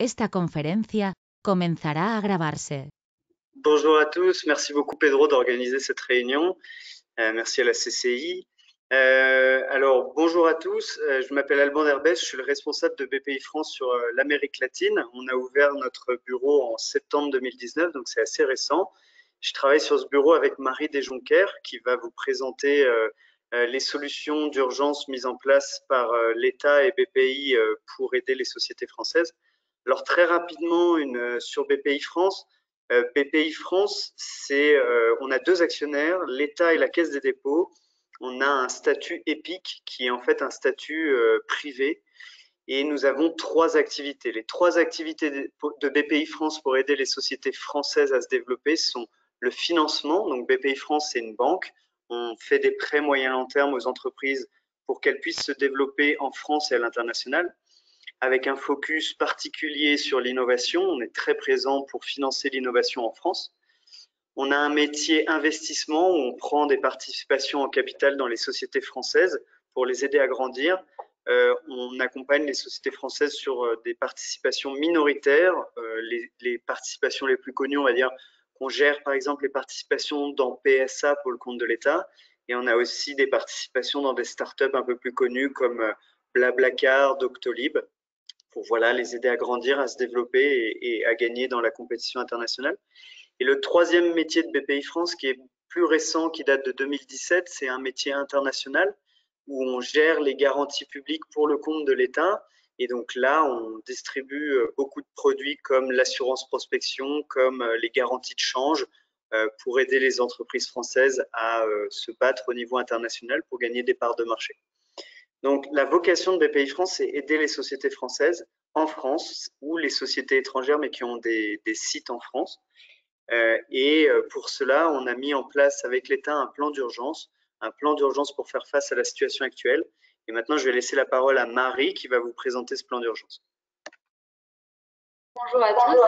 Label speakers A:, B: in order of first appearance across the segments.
A: Esta conferencia comenzará a grabarse.
B: Bonjour à tous, merci beaucoup Pedro d'organiser cette réunion, merci à la CCI. Alors bonjour à tous, je m'appelle Alban Herbès, je suis le responsable de BPI France sur l'Amérique latine. On a ouvert notre bureau en septembre 2019, donc c'est assez récent. Je travaille sur ce bureau avec Marie Desjonquers qui va vous présenter les solutions d'urgence mises en place par l'État et BPI pour aider les sociétés françaises. Alors très rapidement, sur BPI France, BPI France, on a deux actionnaires, l'État et la Caisse des dépôts. On a un statut EPIC qui est en fait un statut privé et nous avons trois activités. Les trois activités de BPI France pour aider les sociétés françaises à se développer sont le financement. Donc BPI France, c'est une banque. On fait des prêts moyen long terme aux entreprises pour qu'elles puissent se développer en France et à l'international, avec un focus particulier sur l'innovation. On est très présent pour financer l'innovation en France. On a un métier investissement où on prend des participations en capital dans les sociétés françaises pour les aider à grandir. On accompagne les sociétés françaises sur des participations minoritaires. Les participations les plus connues, on va dire, qu'on gère par exemple les participations dans PSA pour le compte de l'État. Et on a aussi des participations dans des startups un peu plus connues comme Blablacar, Doctolib, pour voilà, les aider à grandir, à se développer et à gagner dans la compétition internationale. Et le troisième métier de BPI France, qui est plus récent, qui date de 2017, c'est un métier international où on gère les garanties publiques pour le compte de l'État. Et donc là, on distribue beaucoup de produits comme l'assurance prospection, comme les garanties de change, pour aider les entreprises françaises à se battre au niveau international pour gagner des parts de marché. Donc, la vocation de BPI France, c'est aider les sociétés françaises en France ou les sociétés étrangères, mais qui ont des sites en France. Pour cela, on a mis en place avec l'État un plan d'urgence pour faire face à la situation actuelle. Et maintenant, je vais laisser la parole à Marie qui va vous présenter ce plan d'urgence.
C: Bonjour à tous.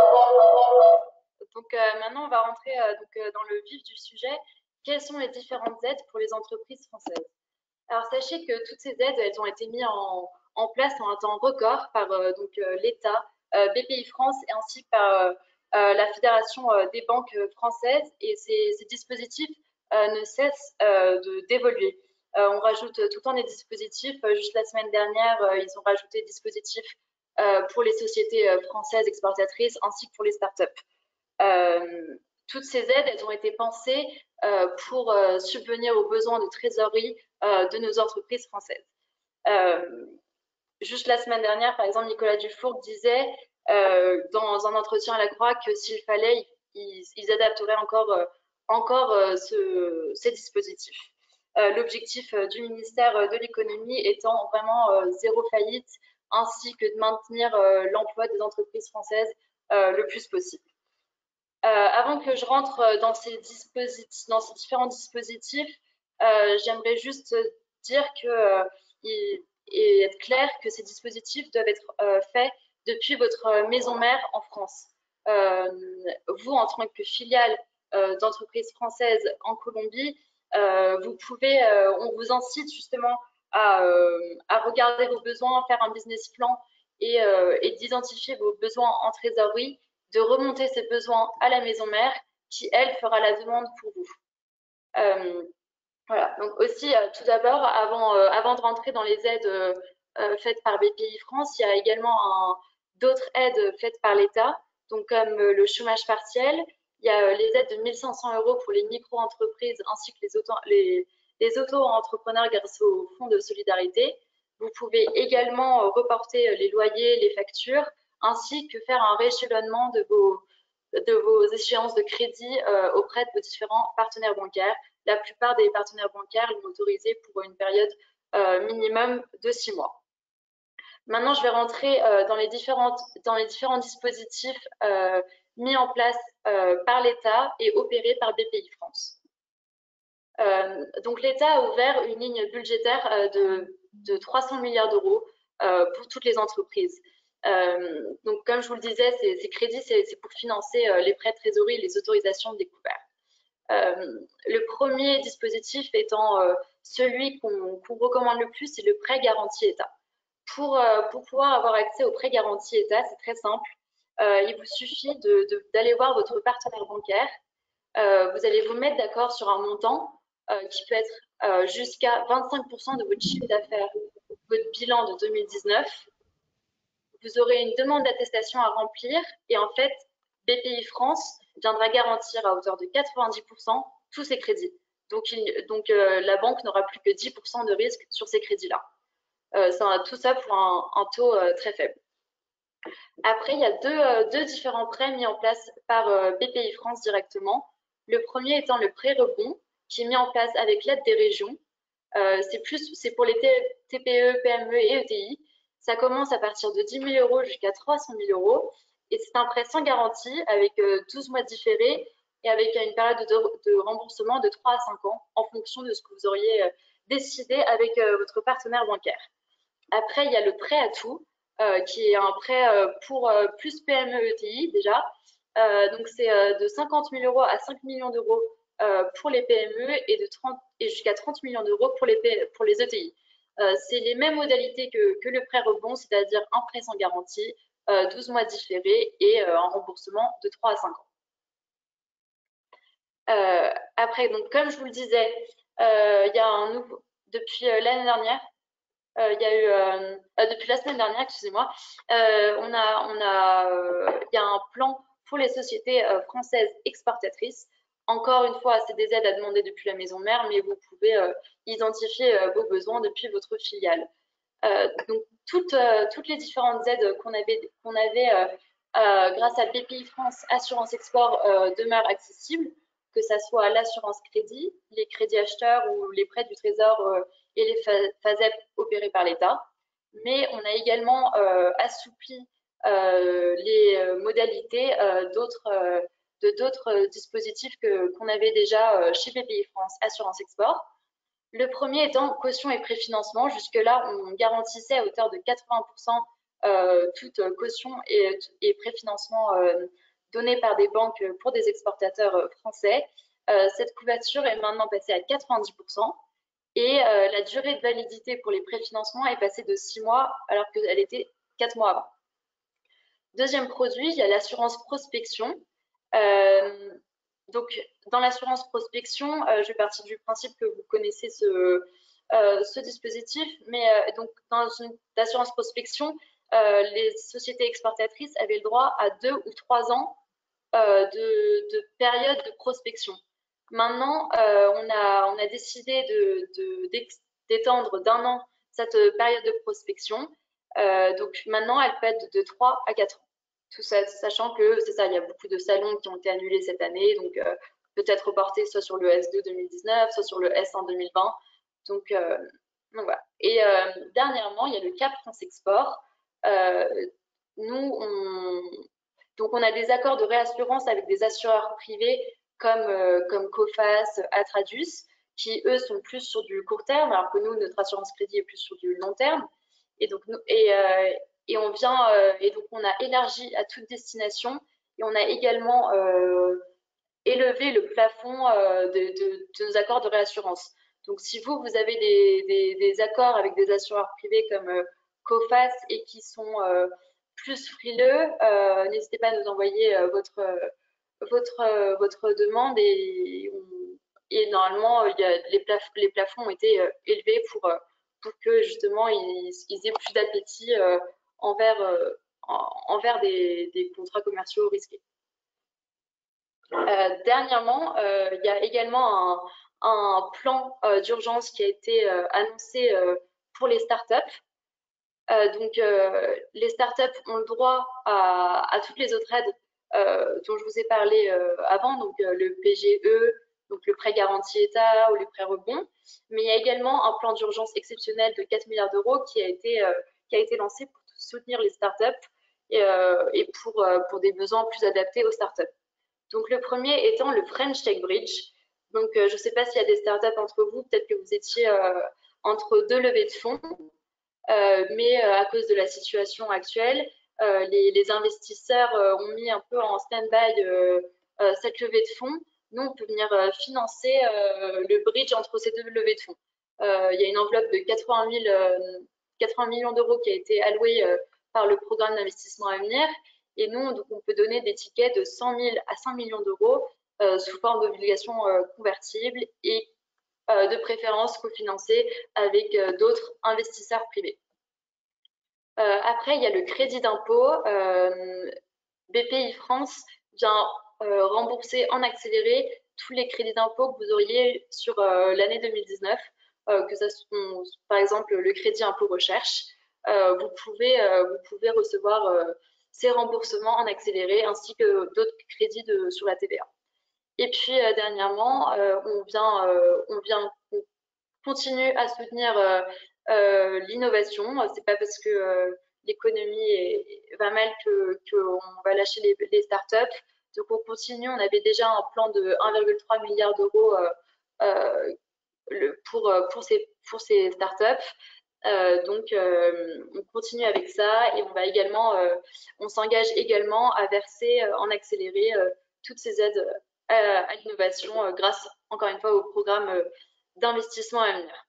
C: Donc maintenant, on va rentrer dans le vif du sujet. Quelles sont les différentes aides pour les entreprises françaises? Alors, sachez que toutes ces aides, elles ont été mises en place en un temps record par l'État, BPI France et ainsi par la Fédération des banques françaises. Et ces dispositifs ne cessent d'évoluer. On rajoute tout le temps des dispositifs. Juste la semaine dernière, ils ont rajouté des dispositifs pour les sociétés françaises exportatrices ainsi que pour les startups. Toutes ces aides, elles ont été pensées pour subvenir aux besoins de trésorerie de nos entreprises françaises. Juste la semaine dernière, par exemple, Nicolas Dufourcq disait dans un entretien à la Croix que s'il fallait, ils adapteraient encore ces dispositifs. L'objectif du ministère de l'économie étant vraiment zéro faillite, ainsi que de maintenir l'emploi des entreprises françaises le plus possible. Avant que je rentre dans ces différents dispositifs, j'aimerais juste dire et être clair que ces dispositifs doivent être faits depuis votre maison mère en France. Vous, en tant que filiale d'entreprise française en Colombie, on vous incite justement à regarder vos besoins, faire un business plan et d'identifier vos besoins en trésorerie, de remonter ces besoins à la maison mère qui, elle, fera la demande pour vous. Voilà. Donc aussi, tout d'abord, avant de rentrer dans les aides faites par BPI France, il y a également d'autres aides faites par l'État, donc comme le chômage partiel. Il y a les aides de 1 500 € pour les micro-entreprises ainsi que les auto-entrepreneurs grâce au fonds de solidarité. Vous pouvez également reporter les loyers, les factures, ainsi que faire un rééchelonnement de vos échéances de crédit auprès de vos différents partenaires bancaires. La plupart des partenaires bancaires l'ont autorisé pour une période minimum de 6 mois. Maintenant, je vais rentrer dans les différents dispositifs mis en place par l'État et opérés par BPI France. Donc, l'État a ouvert une ligne budgétaire de 300 milliards d'euros pour toutes les entreprises. Donc, comme je vous le disais, ces crédits, c'est pour financer les prêts de trésorerie et les autorisations de découvert. Le premier dispositif étant celui qu'on recommande le plus, c'est le prêt garanti État. Pour pouvoir avoir accès aux prêts garantis État, c'est très simple. Il vous suffit d'aller voir votre partenaire bancaire. Vous allez vous mettre d'accord sur un montant qui peut être jusqu'à 25% de votre chiffre d'affaires, votre bilan de 2019. Vous aurez une demande d'attestation à remplir et en fait, BPI France viendra garantir à hauteur de 90% tous ces crédits. Donc la banque n'aura plus que 10% de risque sur ces crédits-là. Tout ça pour un taux très faible. Après, il y a deux différents prêts mis en place par BPI France directement. Le premier étant le prêt rebond, qui est mis en place avec l'aide des régions. C'est pour les TPE, PME et ETI. Ça commence à partir de 10 000 euros jusqu'à 300 000 euros. Et c'est un prêt sans garantie avec 12 mois différés et avec une période de remboursement de 3 à 5 ans en fonction de ce que vous auriez décidé avec votre partenaire bancaire. Après, il y a le prêt à tout, qui est un prêt pour plus PME ETI déjà. Donc, c'est de 50 000 euros à 5 millions d'euros pour les PME et jusqu'à 30 millions d'euros pour les ETI. C'est les mêmes modalités que le prêt rebond, c'est-à-dire un prêt sans garantie, 12 mois différés et un remboursement de 3 à 5 ans. Après, donc, comme je vous le disais, il y a un nouveau, depuis l'année dernière, il y a eu, depuis la semaine dernière, excusez-moi, il y a un plan pour les sociétés françaises exportatrices. Encore une fois, c'est des aides à demander depuis la maison mère, mais vous pouvez identifier vos besoins depuis votre filiale. Donc, toutes les différentes aides qu'on avait grâce à BPI France Assurance Export demeurent accessibles, que ce soit l'assurance crédit, les crédits acheteurs ou les prêts du Trésor et les FASEP opérés par l'État. Mais on a également assoupli les modalités d'autres dispositifs qu'on avait déjà chez BPI France Assurance Export. Le premier étant caution et préfinancement. Jusque-là, on garantissait à hauteur de 80% toute caution et préfinancement donnés par des banques pour des exportateurs français. Cette couverture est maintenant passée à 90%. Et la durée de validité pour les préfinancements est passée de 6 mois alors qu'elle était 4 mois avant. Deuxième produit, il y a l'assurance prospection. Donc, dans l'assurance prospection, je vais partir du principe que vous connaissez ce dispositif. Mais donc, dans l'assurance prospection, les sociétés exportatrices avaient le droit à 2 ou 3 ans de période de prospection. Maintenant, on a décidé d'étendre d'1 an cette période de prospection. Donc maintenant, elle peut être de 3 à 4 ans. Tout ça, sachant que c'est ça, il y a beaucoup de salons qui ont été annulés cette année, donc peut-être reportés soit sur le S2 2019, soit sur le S1 2020. Donc voilà. Et dernièrement, il y a le Cap France Export. Donc on a des accords de réassurance avec des assureurs privés comme Coface, Atradus, qui eux sont plus sur du court terme, alors que nous, notre assurance crédit est plus sur du long terme. Et donc, donc on a élargi à toute destination et on a également élevé le plafond de nos accords de réassurance. Donc, si vous avez des accords avec des assureurs privés comme Coface et qui sont plus frileux, n'hésitez pas à nous envoyer votre demande et normalement les plafonds ont été élevés pour que justement ils aient plus d'appétit envers des contrats commerciaux risqués. Dernièrement, il y a également un plan d'urgence qui a été annoncé pour les startups. Donc, les startups ont le droit à toutes les autres aides dont je vous ai parlé avant, donc le PGE, donc le prêt garanti État ou les prêts rebonds. Mais il y a également un plan d'urgence exceptionnel de 4 milliards d'euros qui a été lancé pour soutenir les startups et pour des besoins plus adaptés aux startups. Donc, le premier étant le French Tech Bridge. Donc, je ne sais pas s'il y a des startups entre vous, peut-être que vous étiez entre deux levées de fonds. Mais à cause de la situation actuelle, les investisseurs ont mis un peu en stand-by cette levée de fonds. Nous, on peut venir financer le bridge entre ces deux levées de fonds. Il y a une enveloppe de 80 000 80 millions d'euros qui a été alloué par le programme d'investissement à venir. Et nous, donc, on peut donner des tickets de 100 000 à 5 millions d'euros sous forme d'obligations convertibles et de préférence cofinancées avec d'autres investisseurs privés. Après, il y a le crédit d'impôt. BPI France vient rembourser en accéléré tous les crédits d'impôt que vous auriez sur l'année 2019, que ça soit par exemple le crédit impôt recherche. Vous pouvez recevoir ces remboursements en accéléré ainsi que d'autres crédits sur la TVA. Et puis dernièrement, on continue à soutenir l'innovation. C'est pas parce que l'économie va mal qu'on va lâcher les startups. Donc on continue. On avait déjà un plan de 1,3 milliard d'euros pour ces startups. Donc on continue avec ça et on s'engage également à verser en accéléré toutes ces aides à l'innovation grâce encore une fois au programme d'investissement à venir.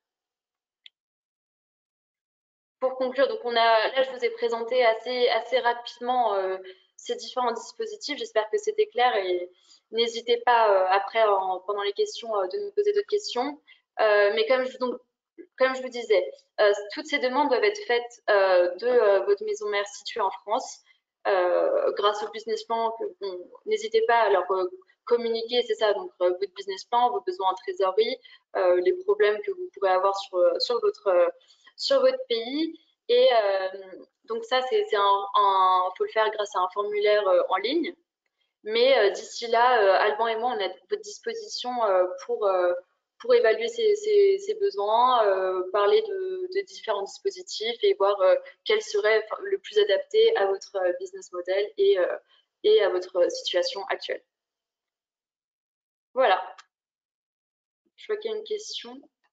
C: Pour conclure, donc là je vous ai présenté assez rapidement ces différents dispositifs. J'espère que c'était clair et n'hésitez pas après pendant les questions de nous poser d'autres questions. Mais comme je vous disais, toutes ces demandes doivent être faites de votre maison mère située en France grâce au business plan. N'hésitez pas à leur communiquer, c'est ça, donc votre business plan, vos besoins en trésorerie, les problèmes que vous pourrez avoir sur votre pays. Et donc ça, faut le faire grâce à un formulaire en ligne. Mais d'ici là, Alban et moi, on est à votre disposition pour évaluer ces besoins, parler de différents dispositifs et voir quel serait le plus adapté à votre business model et à votre situation actuelle. Voilà. Je vois qu'il y a une question.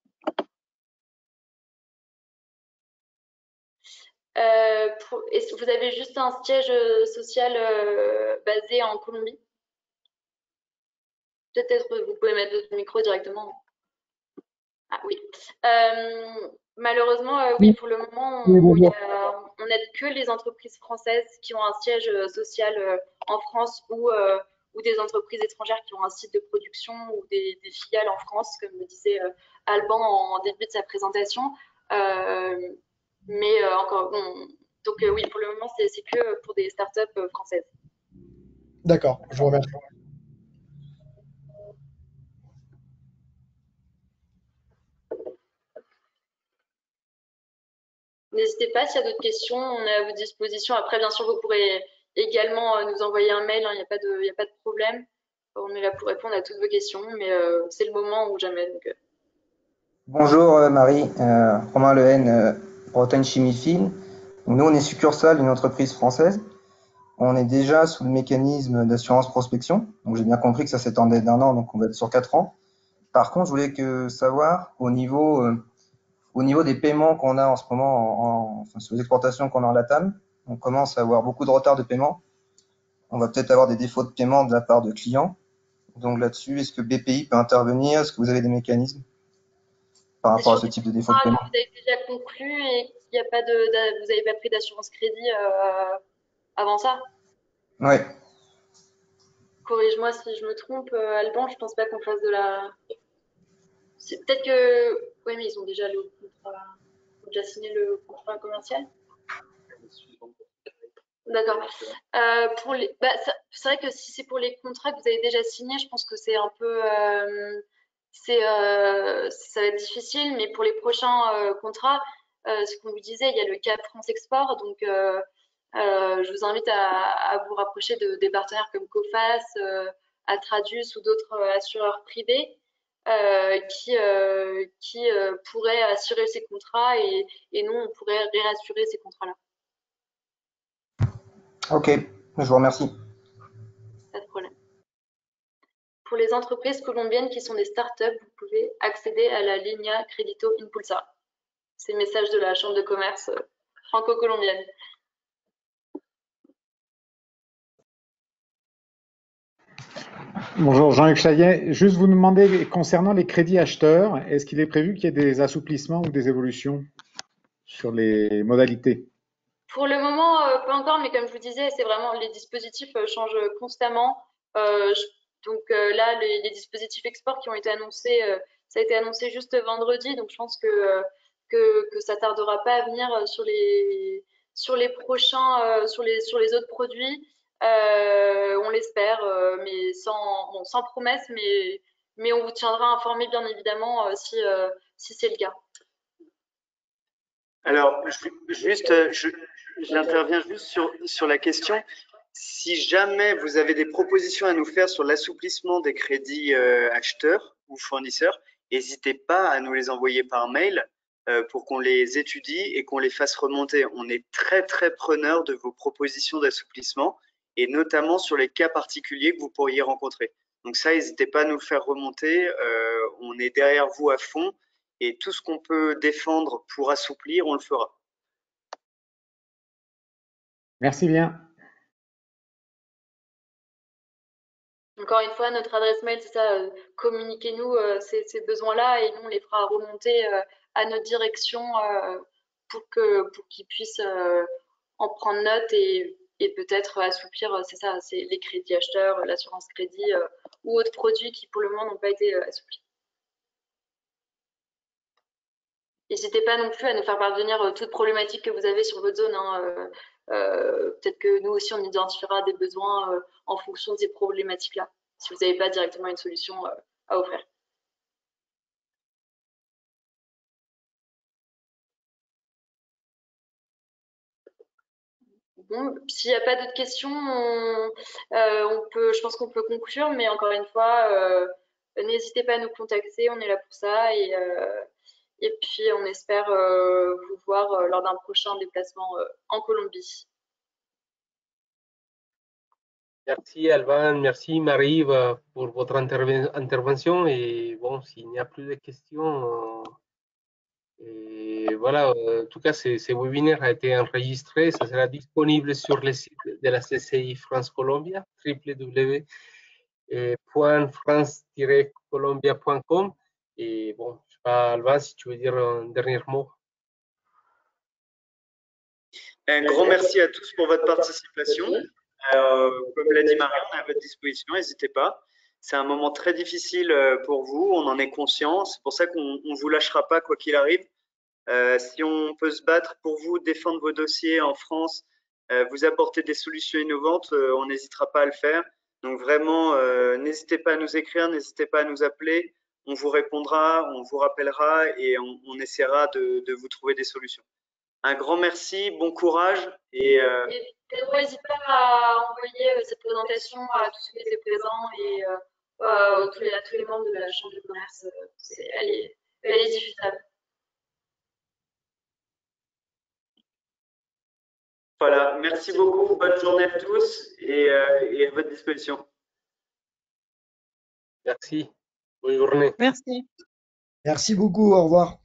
C: Vous avez juste un siège social basé en Colombie? Peut-être vous pouvez mettre votre micro directement. Ah oui. Malheureusement, oui, pour le moment, on n'aide que les entreprises françaises qui ont un siège social en France ou des entreprises étrangères qui ont un site de production ou des filiales en France, comme le disait Alban en début de sa présentation. Mais encore, donc oui, pour le moment, c'est que pour des startups françaises.
D: D'accord, je vous remercie.
C: N'hésitez pas, s'il y a d'autres questions, on est à votre disposition. Après, bien sûr, vous pourrez également nous envoyer un mail, il n'y a pas de problème. On est là pour répondre à toutes vos questions, mais c'est le moment ou jamais. Donc,
E: Bonjour Marie, Romain Lehen, Bretagne Chimie Fine. Nous, on est succursale d'une entreprise française. On est déjà sous le mécanisme d'assurance prospection. Donc, j'ai bien compris que ça s'étendait d'1 an, donc on va être sur 4 ans. Par contre, je voulais savoir au niveau des paiements qu'on a en ce moment, sur les exportations qu'on a en LATAM, on commence à avoir beaucoup de retard de paiement. On va peut-être avoir des défauts de paiement de la part de clients. Donc là-dessus, est-ce que BPI peut intervenir? Est-ce que vous avez des mécanismes par rapport à ce type de défaut de paiement?
C: Vous avez déjà conclu et qu'il n'y a pas vous n'avez pas pris d'assurance crédit avant ça?
E: Oui.
C: Corrige-moi si je me trompe, Alban, je pense pas qu'on fasse de la. C'est peut-être que. Oui, mais ils ont déjà déjà signé le contrat commercial. D'accord. C'est vrai que si c'est pour les contrats que vous avez déjà signés, je pense que c'est un peu. Ça va être difficile, mais pour les prochains contrats, ce qu'on vous disait, il y a le CAP France Export, donc je vous invite à vous rapprocher des partenaires comme Coface, Atradius ou d'autres assureurs privés qui pourraient assurer ces contrats et nous, on pourrait réassurer ces contrats-là.
E: Ok, je vous remercie.
C: Pas de problème. Pour les entreprises colombiennes qui sont des startups, vous pouvez accéder à la Linea Crédito Impulsa. C'est le message de la Chambre de commerce franco-colombienne.
F: Bonjour Jean-Luc Chaillet, juste vous demander concernant les crédits acheteurs, est-ce qu'il est prévu qu'il y ait des assouplissements ou des évolutions? sur les modalités?
C: Pour le moment, pas encore, mais comme je vous disais, c'est vraiment les dispositifs changent constamment. Donc là, les dispositifs export qui ont été annoncés, ça a été annoncé juste vendredi, donc je pense que ça tardera pas à venir sur les prochains, sur les autres produits. On l'espère, mais sans promesse, mais on vous tiendra informé bien évidemment si c'est le cas.
B: Alors, j'interviens juste sur la question. Si jamais vous avez des propositions à nous faire sur l'assouplissement des crédits acheteurs ou fournisseurs, n'hésitez pas à nous les envoyer par mail pour qu'on les étudie et qu'on les fasse remonter. On est très, très preneur de vos propositions d'assouplissement et notamment sur les cas particuliers que vous pourriez rencontrer. Donc ça, n'hésitez pas à nous le faire remonter. On est derrière vous à fond. Et tout ce qu'on peut défendre pour assouplir, on le fera.
F: Merci bien.
C: Encore une fois, notre adresse mail, c'est ça, communiquez-nous ces besoins-là et nous, on les fera remonter à notre direction pour qu'ils puissent en prendre note et peut-être assouplir, c'est ça, c'est les crédits acheteurs, l'assurance crédit ou autres produits qui pour le moment n'ont pas été assouplis. N'hésitez pas non plus à nous faire parvenir toute problématique que vous avez sur votre zone. Hein, peut-être que nous aussi, on identifiera des besoins en fonction de ces problématiques-là, si vous n'avez pas directement une solution à offrir. Bon, s'il n'y a pas d'autres questions, je pense qu'on peut conclure, mais encore une fois, n'hésitez pas à nous contacter, on est là pour ça. Et puis, on espère vous voir lors d'un prochain déplacement en Colombie.
G: Merci Alban, merci Marie pour votre intervention. Et bon, s'il n'y a plus de questions, et voilà, en tout cas, ce webinaire a été enregistré. Ça sera disponible sur le site de la CCI France Colombia, www.france-colombia.com. Et bon, je sais pas, Alban, si tu veux dire un dernier mot.
B: Un grand merci à tous pour votre participation. Comme l'a dit Marie, on est à votre disposition, n'hésitez pas. C'est un moment très difficile pour vous, on en est conscient. C'est pour ça qu'on ne vous lâchera pas quoi qu'il arrive. Si on peut se battre pour vous, défendre vos dossiers en France, vous apporter des solutions innovantes, on n'hésitera pas à le faire. Donc vraiment, n'hésitez pas à nous écrire, n'hésitez pas à nous appeler. On vous répondra, on vous rappellera et on essaiera de vous trouver des solutions. Un grand merci, bon courage et
C: Pedro, n'hésite pas à envoyer cette présentation à tous ceux qui étaient présents et à tous les membres de la Chambre de commerce. Elle est diffusable.
B: Voilà, merci beaucoup, bonne journée à tous et à votre disposition.
G: Merci, bonne journée.
H: Merci.
D: Merci beaucoup, au revoir.